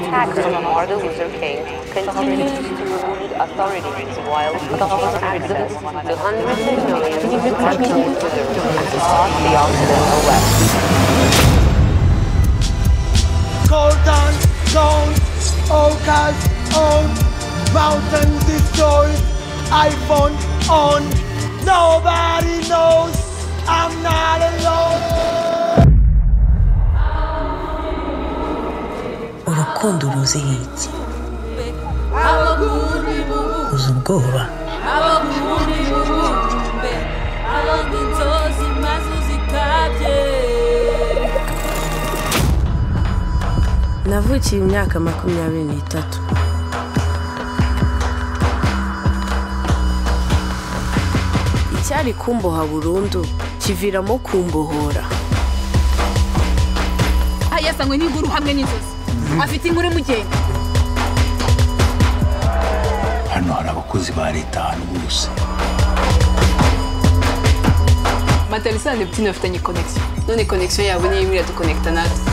attacker, Martin Luther King, continues to elude authorities while losing access to hundreds of millions of cartoon visitors across the Occidental West. Coltan, zone, Hauts, on, mountain destroyed, iPhone on, nobody knows, I'm not alone. Urukundo ruzi iki? Uzi ubwoba? Navukiye imyaka 23. Icyari kumboha burundu kiviramo kumbohora. Ayasangwe n'inkuru hamwe n'inzozi. Afite inkuru mugenda. Hano hari abakozi ba leta hano bose. Matalusa na Neptune bafitanye connection. None connection yabo niyo imwe iraduconnecta natwe.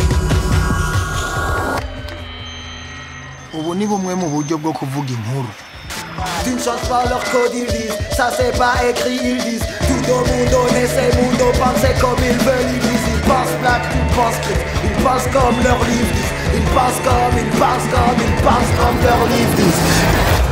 Ubu ni bumwe mu buryo bwo kuvuga inkuru. Tu ne changes pas leur code, ils disent. Ça c'est pas écrit, ils disent. Tout au mundo, ese mundo, pensez comme ils veulent, ils disent. Ils pensent black, ils pensent script. Ils pensent comme leur livre disent. Ils pensent comme leur livre disent.